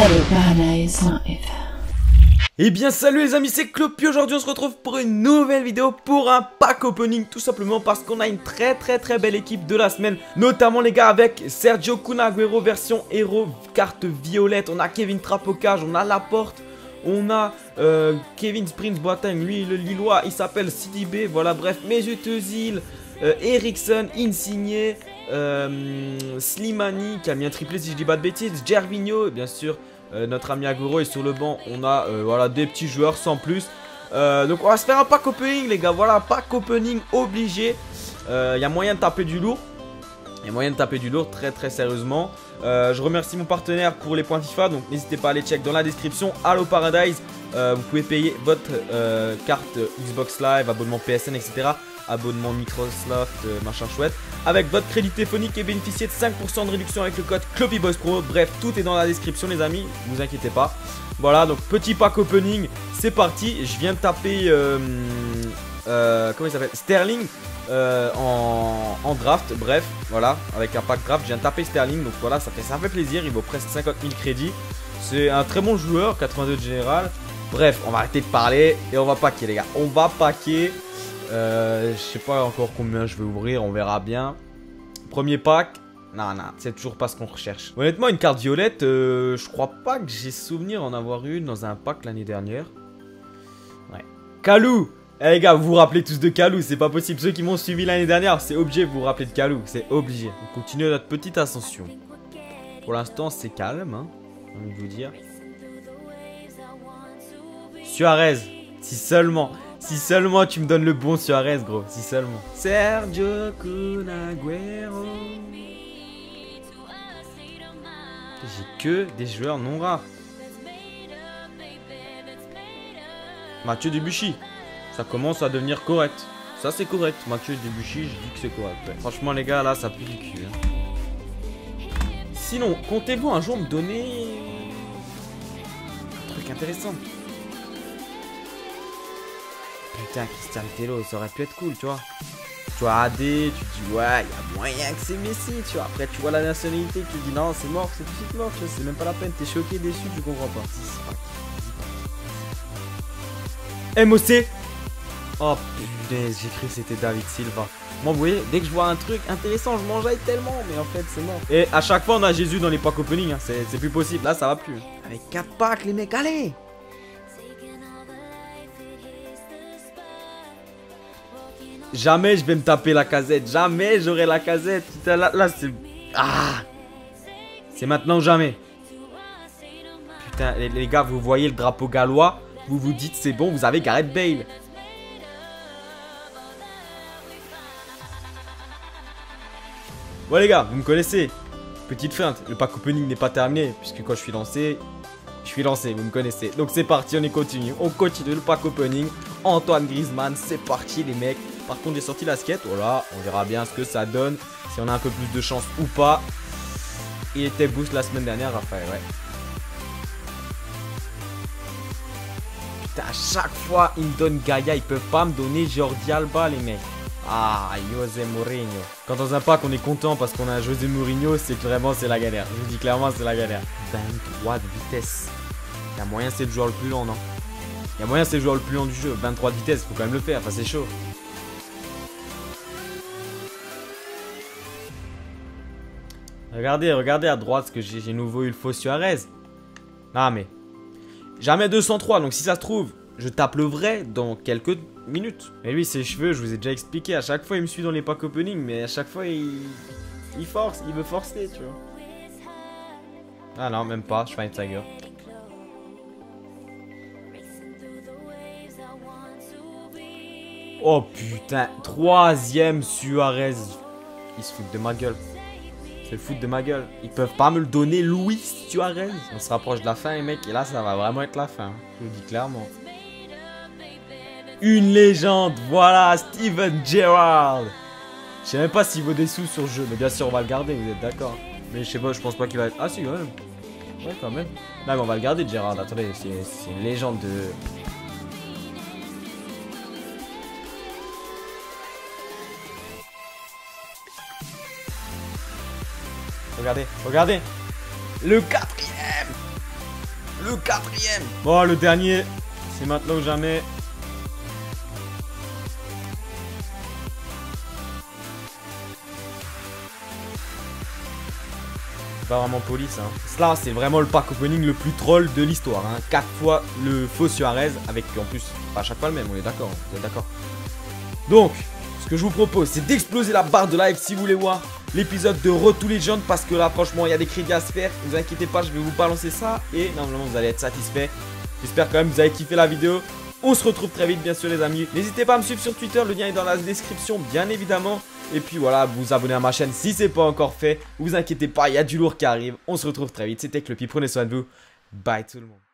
Paradise Live. Eh bien salut les amis, c'est Clopi. Aujourd'hui on se retrouve pour une nouvelle vidéo pour un pack opening. Tout simplement parce qu'on a une très belle équipe de la semaine. Notamment les gars avec Sergio Kun Aguero version héros, carte violette. On a Kevin Trapp au cage, on a Laporte. On a Kevin Prince Boateng, lui le Lillois, il s'appelle CDB. Voilà bref, Mesut Özil, Eriksen, Insigne, Slimani qui a mis un triplé si je dis pas de bêtises, Gervinho, bien sûr. Notre ami Aguero est sur le banc. On a voilà, des petits joueurs sans plus. Donc on va se faire un pack opening les gars. Voilà, pack opening obligé. Il y a moyen de taper du lourd. Il y a moyen de taper du lourd très sérieusement. Je remercie mon partenaire pour les points FIFA. Donc n'hésitez pas à les check dans la description. Allo Paradise. Vous pouvez payer votre carte Xbox Live, abonnement PSN, etc. Abonnement Microsoft, machin chouette. Avec votre crédit téléphonique et bénéficier de 5% de réduction avec le code ClopiBoysPro. Bref, tout est dans la description les amis, ne vous inquiétez pas. Voilà, donc petit pack opening, c'est parti. Je viens de taper, comment il s'appelle, Sterling en draft. Bref, voilà, avec un pack draft, je viens de taper Sterling. Donc voilà, ça fait plaisir, il vaut presque 50 000 crédits. C'est un très bon joueur, 82 de général. Bref, on va arrêter de parler et on va packer les gars. On va packer. Je sais pas encore combien je vais ouvrir, on verra bien. Premier pack. Non, c'est toujours pas ce qu'on recherche. Honnêtement, une carte violette, je crois pas que j'ai souvenir en avoir une dans un pack l'année dernière. Ouais. Kalou. Eh les gars, vous vous rappelez tous de Kalou, c'est pas possible. Ceux qui m'ont suivi l'année dernière, c'est obligé de vous rappeler de Kalou, c'est obligé. On continue notre petite ascension. Pour l'instant, c'est calme, hein, j'ai envie de vous dire. Suarez, si seulement tu me donnes le bon Suarez, gros. Si seulement. Sergio Kun Aguero. J'ai que des joueurs non rares. Mathieu Debuchy. Ça commence à devenir correct. Ça, c'est correct. Mathieu Debuchy, je dis que c'est correct. Ouais. Franchement, les gars, là, ça pue du cul. Hein. Sinon, comptez-vous un jour me donner un truc intéressant? Putain, Christian Tello, ça aurait pu être cool, tu vois. Tu vois, AD, tu te dis, ouais, il y a moyen que c'est Messi, tu vois. Après, tu vois la nationalité, tu te dis, non, c'est mort, c'est tout de suite mort, tu vois, c'est même pas la peine. T'es choqué, déçu, tu comprends pas. MOC. Oh, putain, j'ai cru que c'était David Silva. Moi, vous voyez, dès que je vois un truc intéressant, je m'enjaille tellement, mais en fait, c'est mort. Et à chaque fois, on a Jésus dans les packs opening, hein. C'est plus possible. Là, ça va plus. Avec 4 packs, les mecs, allez. Jamais je vais me taper la casette. Jamais j'aurai la casette. Putain, là c'est... Ah! C'est maintenant ou jamais. Putain, les gars, vous voyez le drapeau gallois. Vous vous dites, c'est bon, vous avez Gareth Bale. Bon, les gars, vous me connaissez. Petite feinte. Le pack opening n'est pas terminé. Puisque quand je suis lancé, vous me connaissez. Donc c'est parti, on continue. On continue le pack opening. Antoine Griezmann, c'est parti, les mecs. Par contre, j'ai sorti la skate. Voilà, on verra bien ce que ça donne. Si on a un peu plus de chance ou pas. Il était boost la semaine dernière, Raphaël, ouais. Putain, à chaque fois, ils me donnent Gaïa. Ils peuvent pas me donner Jordi Alba, les mecs. Ah, José Mourinho. Quand dans un pack, on est content parce qu'on a un José Mourinho, c'est que vraiment, c'est la galère. Je vous dis clairement, c'est la galère. 23 de vitesse. Il y a moyen, c'est le joueur le plus lent, non? Il y a moyen, c'est le joueur le plus lent du jeu. 23 de vitesse, faut quand même le faire. Enfin, c'est chaud. Regardez à droite ce que j'ai nouveau eu le faux Suarez. Ah mais jamais 203, donc si ça se trouve, je tape le vrai dans quelques minutes. Mais lui, ses cheveux, je vous ai déjà expliqué, à chaque fois il me suit dans les packs opening, mais à chaque fois il force, il veut forcer, tu vois. Ah non, même pas, je fais un Tiger. Oh putain, 3ème Suarez. Ils se foutent de ma gueule. C'est le foot de ma gueule. Ils peuvent pas me le donner, Luis Suarez. On se rapproche de la fin, les mecs. Et là, ça va vraiment être la fin. Je vous le dis clairement. Une légende. Voilà, Steven Gerrard. Je sais même pas s'il vaut des sous sur le jeu. Mais bien sûr, on va le garder, vous êtes d'accord. Mais je sais pas, je pense pas qu'il va être... Ah si, quand même. Ouais, quand même. Non, mais on va le garder, Gerrard. Attendez, c'est une légende de... Regardez, regardez. Le 4ème. le 4e. Bon, le dernier, c'est maintenant ou jamais. Pas vraiment police hein. Cela c'est vraiment le pack opening le plus troll de l'histoire hein. 4 fois le faux Suarez avec en plus pas à chaque fois le même, on est d'accord, vous êtes d'accord. Donc ce que je vous propose c'est d'exploser la barre de like si vous voulez voir l'épisode de Road to Legend, parce que là franchement il y a des crédits à se faire. Ne vous inquiétez pas, je vais vous balancer ça et normalement vous allez être satisfait. J'espère quand même que vous avez kiffé la vidéo. On se retrouve très vite bien sûr les amis. N'hésitez pas à me suivre sur Twitter, le lien est dans la description bien évidemment. Et puis voilà, vous abonnez à ma chaîne si c'est pas encore fait. Vous inquiétez pas, il y a du lourd qui arrive. On se retrouve très vite, c'était Clopy, prenez soin de vous. Bye tout le monde.